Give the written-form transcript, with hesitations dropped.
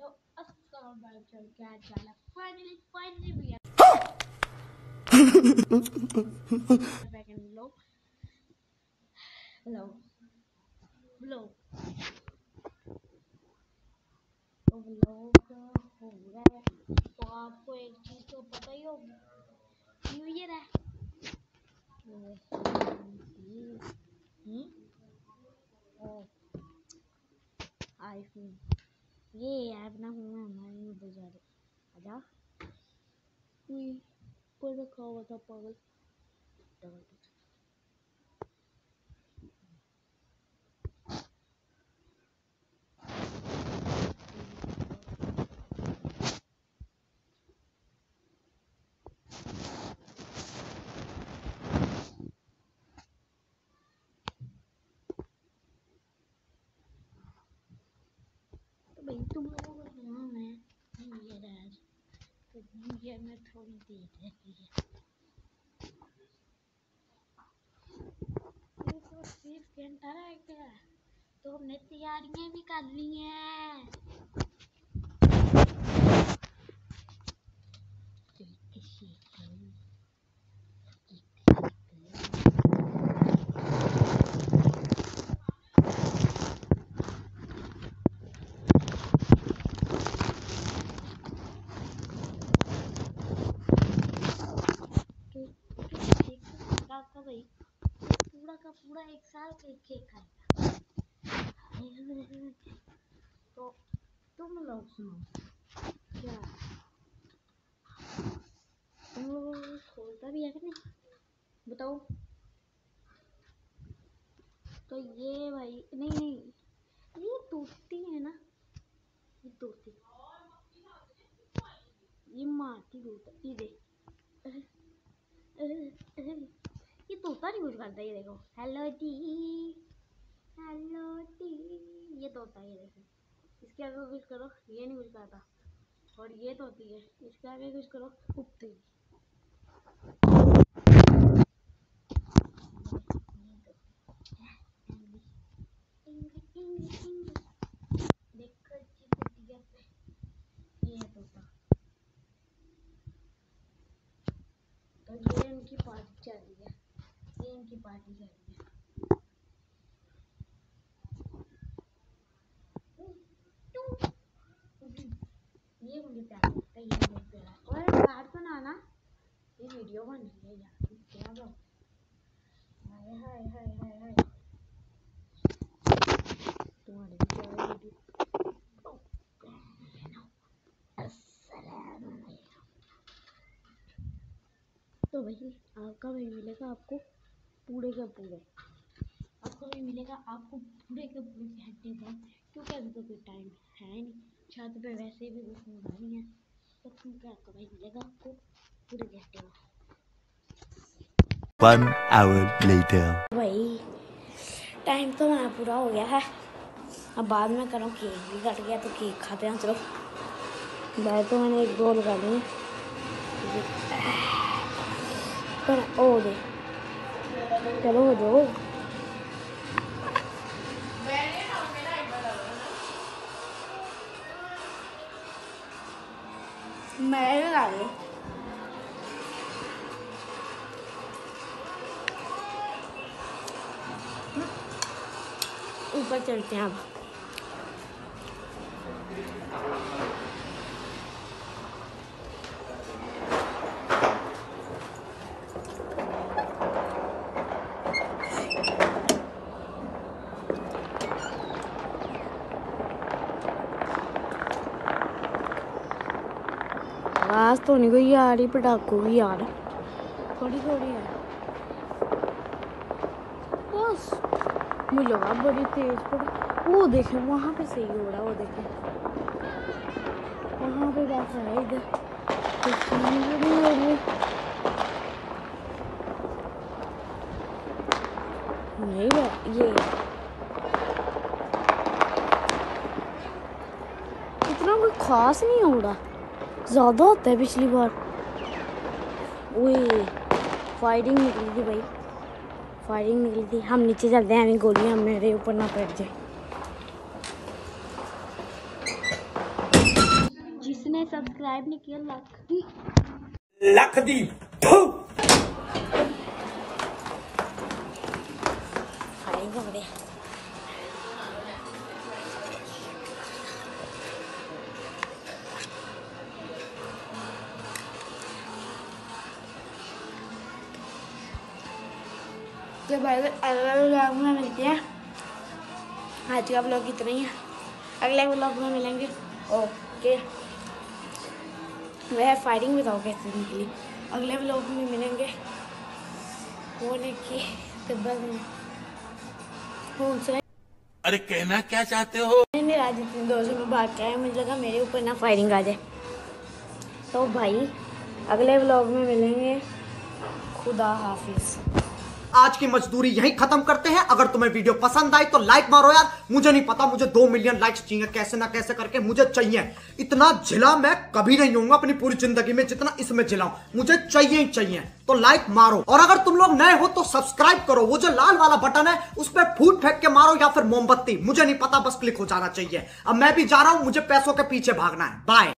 Hello अस्सलाम वालेकुम, क्या हाल है? Finally we are back in vlog. Vlog हो रहा है। तो आपको एक चीज़ तो पता ही होगी, न्यू ईयर है। आईफोन ये ऐप ना हूँ हमारे में बजा रहे आजा कोई पर रखा हुआ था पागल। भाई तुम लोगों को सुना मैं न्यू ईयर है आज, तो न्यू ईयर में थोड़ी देर रहती है। ये तो सिर्फ घंटा रह गया, तो हमने तैयारियां भी कर ली हैं। भाई पूरा का पूरा एक साल केक खाएगा। तो तुम लोग सुनो, क्या तुम लोगों को खोलता भी है कि नहीं बताओ। तो ये भाई नहीं ये टूटती है ना, ये टूटती ये मारती टूटता ये देख। ये तोता नहीं कुछ करता, ये देखो हेलो टी ये तोता, ये देखो इसके आगे कुछ करो ये नहीं कुछ करता, और ये तोती है इसके आगे कुछ करो उगती। देखो ये तोता, तो ये इनकी पार्टी चल रही है, ये इनकी पार्टी चल रही है। ये मुझे प्यार लगता है, ये बहुत प्यारा। और बात बनाना, ये वीडियो बन रही है यार, क्या बात। हाय हाय हाय हाय हाय तुम्हारी क्या वीडियो। तो भाई आपका भाई मिलेगा आपको पूरे के पूरे, आपको भी मिलेगा आपको पूरे के पूरे घंटे बाद, क्योंकि अभी तो कोई टाइम है नहीं, छत पे वैसे भी कुछ होना नहीं है, तो क्योंकि आपका भाई मिलेगा आपको पूरे घंटे बाद। 1 hour later भाई टाइम तो हमारा पूरा हो गया है, अब बाद में करो केक भी कट गया तो केक खाते हैं। चलो बैठ तो मैंने एक दो लगा दी पर ओ दे चलो हो जाओ। मैं लगा रही ऊपर चलते हैं अब। आवाज तो नहीं कोई आ रही, पटाखों की यार थोड़ी थोड़ी है बस, मुझे लगा बड़ी तेज पड़ी। वो देखे वहाँ पे सही हो रहा है, वो देखे वहाँ पे बैठा है, इधर नहीं ये इतना कोई खास नहीं हो रहा, ज़्यादा होता है पिछली बार। वही फायरिंग निकली थी भाई, फायरिंग निकली थी। हम नीचे चलते हैं, गोलियां मेरे ऊपर ना पड़ जाए। जिसने सब्सक्राइब नहीं किया लख दी तो भाई अगले व्लॉग में मिलते हैं। आज का व्लॉग इतना ही है, अगले व्लॉग में मिलेंगे। ओके, वह फायरिंग बताओ कैसे निकली। अगले व्लॉग में मिलेंगे। होने की अरे कहना क्या चाहते हो? मैंने आज इतने दोस्तों में भाग के आया, मुझे लगा मेरे ऊपर ना फायरिंग आ जाए। तो भाई अगले व्लॉग में मिलेंगे। खुदा हाफिज। आज की मजदूरी यहीं खत्म करते हैं। अगर तुम्हें वीडियो पसंद आई तो लाइक मारो यार। मुझे नहीं पता, मुझे 2 मिलियन लाइक्स चाहिए, कैसे ना कैसे करके मुझे चाहिए। इतना झिला मैं कभी नहीं होऊंगा अपनी पूरी जिंदगी में जितना इसमें झिलाऊं। मुझे चाहिए ही चाहिए, तो लाइक मारो। और अगर तुम लोग नए हो तो सब्सक्राइब करो। वो जो लाल वाला बटन है उस पर फूट फेंक के मारो या फिर मोमबत्ती, मुझे नहीं पता, बस क्लिक हो जाना चाहिए। अब मैं भी जा रहा हूं, मुझे पैसों के पीछे भागना है। बाय।